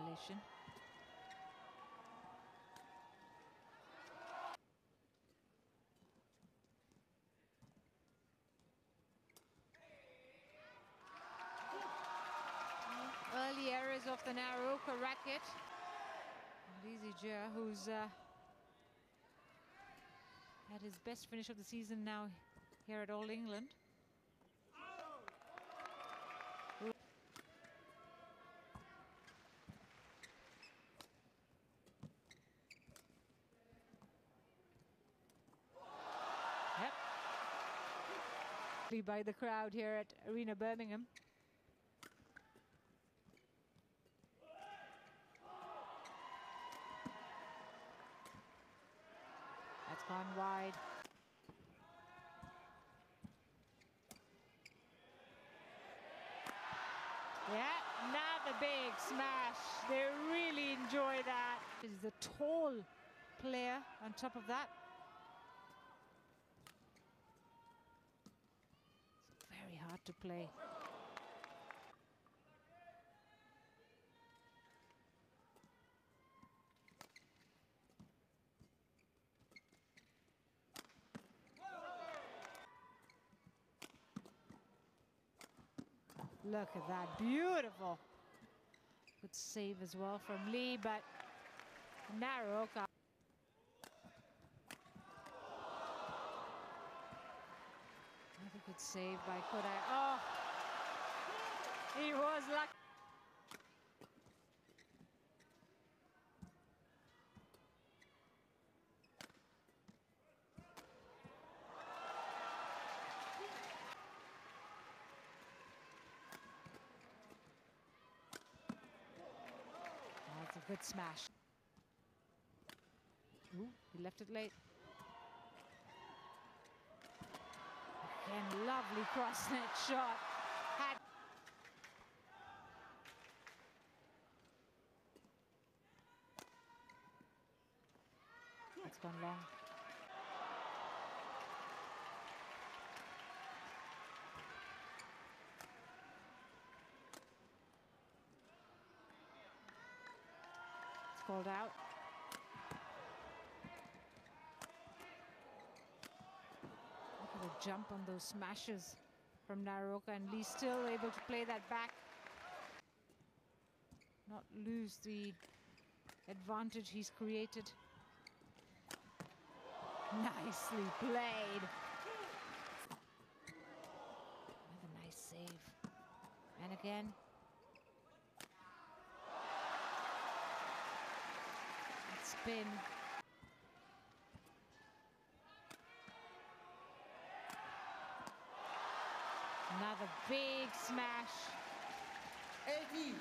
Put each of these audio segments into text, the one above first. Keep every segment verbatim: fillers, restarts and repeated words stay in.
violation. Early errors of the Naroka racket. Lee Zijia, who's uh, had his best finish of the season now here at All England. Yep. By the crowd here at Arena Birmingham. That's gone wide. Yeah, another big smash. They really enjoy that. This is a tall player on top of that. It's very hard to play. Look at that, beautiful. Good save as well from Lee, but Naroka. Another good save by Kodai. Oh, he was lucky. That's a good smash. Ooh, he left it late. Again, lovely cross-net shot. Had it's gone long. It's called out. Look at the jump on those smashes from Naroka, and Lee still able to play that back. Not lose the advantage he's created. Nicely played. Another nice save. And again. Spin. Another big smash. eighty.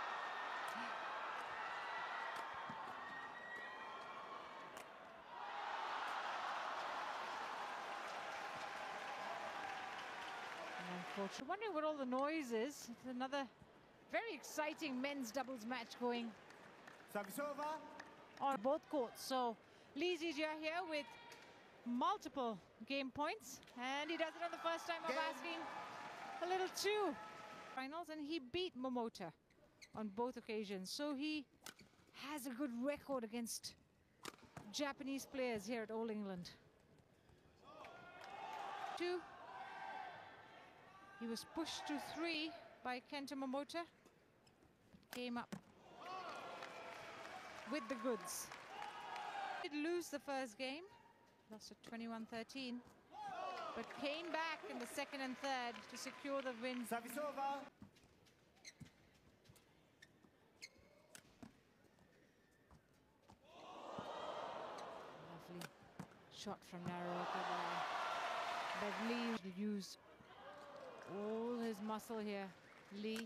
Unfortunately, wondering what all the noise is. It's another very exciting men's doubles match going Savisova on both courts. So Lee Zijia here with multiple game points, and he does it on the first time of game. asking a little too. Finals, and he beat Momota on both occasions. So he has a good record against Japanese players here at All England. Two. He was pushed to three by Kenta Momota, but came up with the goods. He did lose the first game, lost at twenty-one thirteen, but came back in the second and third to secure the win. Savisova. Lovely shot from Naroka there. But Lee used all his muscle here. Lee.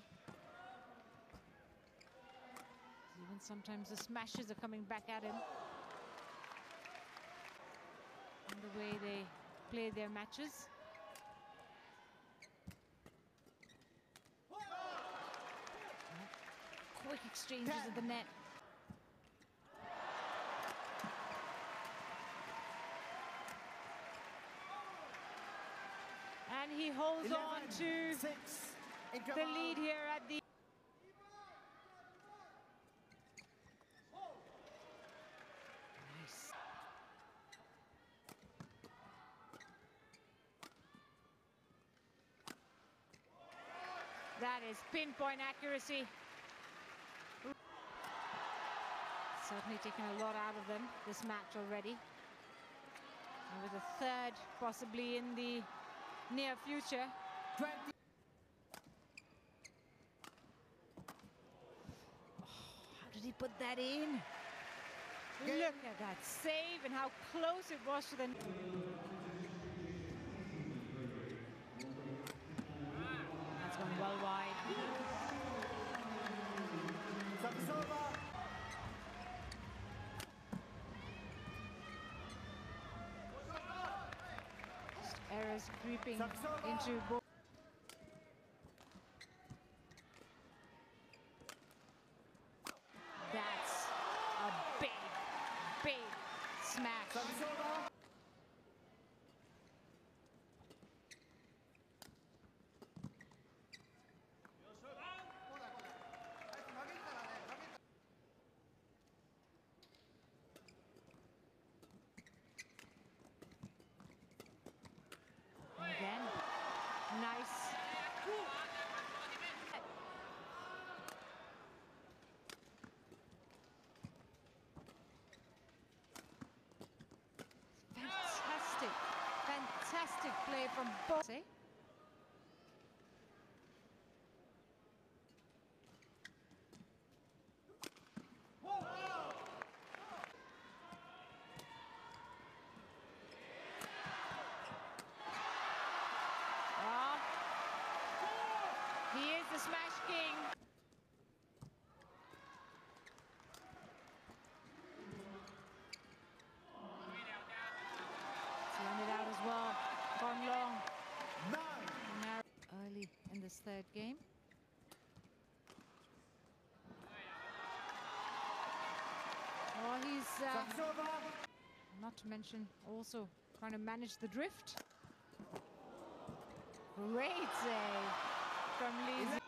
Even sometimes the smashes are coming back at him. And the way they play their matches. Quick exchanges at the net. And he holds on to six the lead here at the That is pinpoint accuracy. Certainly taken a lot out of them this match already. And with a third possibly in the near future. twenty. How did he put that in? Look at that save and how close it was to the... That's gone well wide. Savisova. Just errors creeping Savisova. into both. That's a big, big smash. Savisova. Again, nice. Fantastic, fantastic play from both. Eh? Ah, he is the smash king. It's landed out as well. Gone long. Nine. Now early in this third game. Oh, he's uh, Savisova. not to mention also trying to manage the drift. Great save from Lise.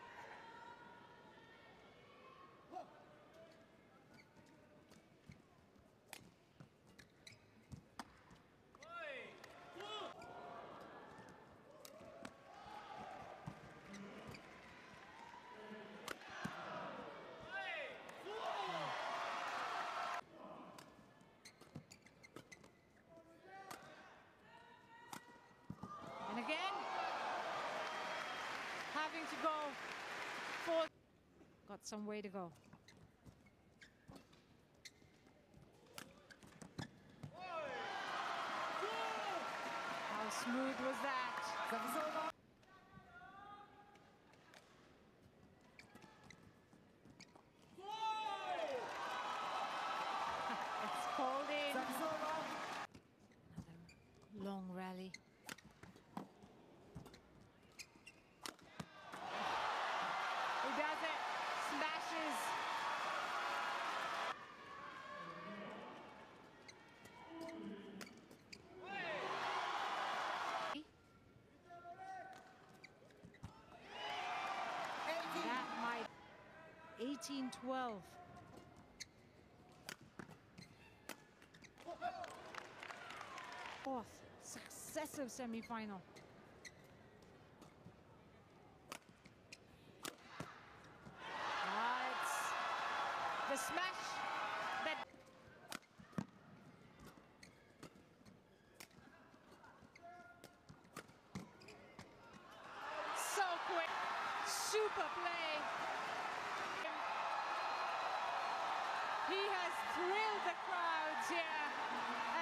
And again, having to go for... Got some way to go. How smooth was that? Savisova. It's called in. Savisova. Another long rally. Who does it? Smashes. That might eighteen twelve. Fourth successive semi-final. Ah, it's the smash that so quick, super play. He has thrilled the crowds here